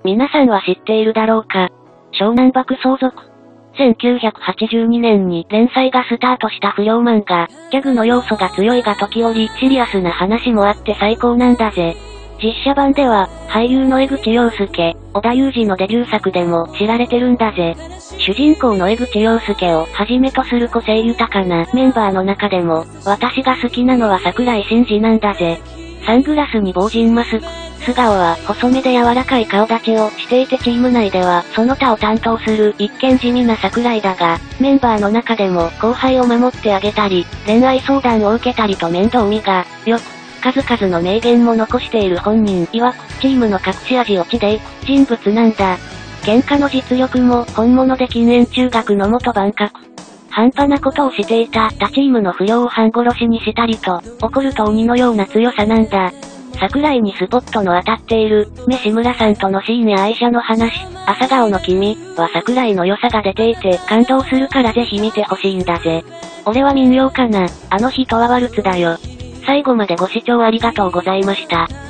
皆さんは知っているだろうか。湘南爆走族。1982年に連載がスタートした不良漫画、ギャグの要素が強いが時折シリアスな話もあって最高なんだぜ。実写版では、俳優の江口洋介、織田裕二のデビュー作でも知られてるんだぜ。主人公の江口洋介をはじめとする個性豊かなメンバーの中でも、私が好きなのは桜井真司なんだぜ。サングラスに防塵マスク。素顔は細めで柔らかい顔立ちをしていてチーム内ではその他を担当する一見地味な桜井だが、メンバーの中でも後輩を守ってあげたり、恋愛相談を受けたりと面倒見がよく、数々の名言も残している本人曰く、チームの隠し味落ちでいく人物なんだ。喧嘩の実力も本物で禁煙中学の元番格。半端なことをしていた他チームの不良を半殺しにしたりと、怒ると鬼のような強さなんだ。桜井にスポットの当たっている、志村さんとのシーンや愛車の話、朝顔の君は桜井の良さが出ていて感動するからぜひ見てほしいんだぜ。俺は民謡かな、あの日とはワルツだよ。最後までご視聴ありがとうございました。